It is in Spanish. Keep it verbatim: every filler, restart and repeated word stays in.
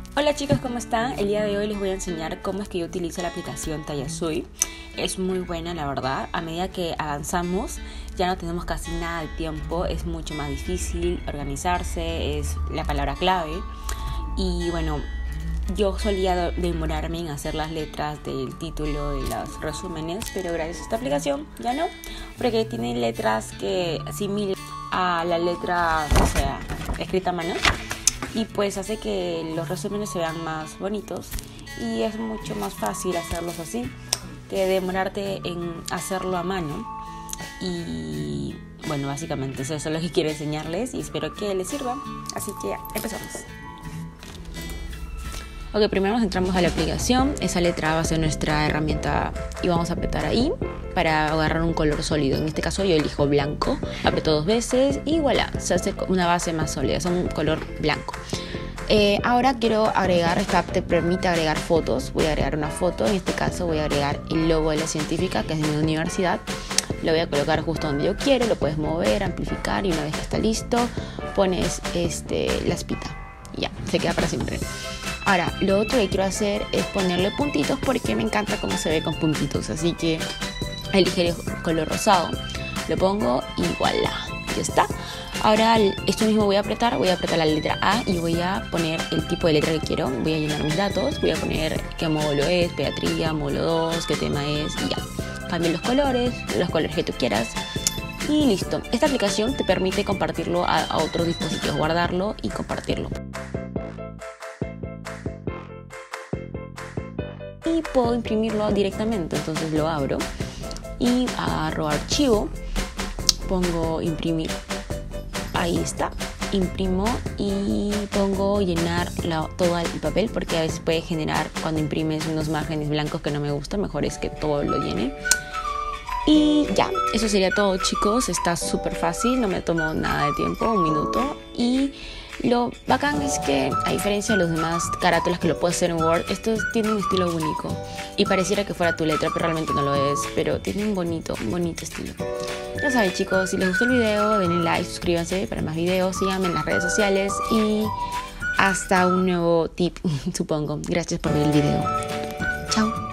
Hola chicos, ¿cómo están? El día de hoy les voy a enseñar cómo es que yo utilizo la aplicación Tayasui. Es muy buena, la verdad. A medida que avanzamos ya no tenemos casi nada de tiempo. Es mucho más difícil organizarse, es la palabra clave. Y bueno, yo solía demorarme en hacer las letras del título de los resúmenes, pero gracias a esta aplicación ya no, porque tiene letras que asimilan a la letra, o sea, escrita a mano. Y pues hace que los resúmenes se vean más bonitos y es mucho más fácil hacerlos así que demorarte en hacerlo a mano. Y bueno, básicamente eso es lo que quiero enseñarles y espero que les sirva. Así que empezamos. Ok, primero nos entramos a la aplicación. Esa letra va a ser nuestra herramienta y vamos a apretar ahí para agarrar un color sólido. En este caso yo elijo blanco, aprieto dos veces y voilà, se hace una base más sólida, es un color blanco. Eh, ahora quiero agregar, esta app te permite agregar fotos. Voy a agregar una foto, en este caso voy a agregar el logo de la científica, que es de mi universidad. Lo voy a colocar justo donde yo quiero, lo puedes mover, amplificar y una vez que está listo pones este, la espita y ya, se queda para siempre. Ahora, lo otro que quiero hacer es ponerle puntitos porque me encanta cómo se ve con puntitos, así que elegiré el color rosado, lo pongo y voilà, ya está. Ahora esto mismo voy a apretar, voy a apretar la letra A y voy a poner el tipo de letra que quiero, voy a llenar mis datos, voy a poner qué módulo es, pediatría, módulo dos, qué tema es y ya. Cambio los colores, los colores que tú quieras y listo. Esta aplicación te permite compartirlo a, a otros dispositivos, guardarlo y compartirlo. Y puedo imprimirlo directamente, entonces lo abro y agarro archivo, pongo imprimir, ahí está, imprimo y pongo llenar la, todo el papel porque a veces puede generar cuando imprimes unos márgenes blancos que no me gustan, mejor es que todo lo llene. Y ya, eso sería todo chicos, está súper fácil, no me tomó nada de tiempo, un minuto. Y lo bacán es que a diferencia de los demás carátulas que lo puedes hacer en Word, estos tienen un estilo único y pareciera que fuera tu letra, pero realmente no lo es, pero tiene un bonito, un bonito estilo. Ya saben chicos, si les gustó el video denle like, suscríbanse para más videos, síganme en las redes sociales y hasta un nuevo tip supongo. Gracias por ver el video. Chao.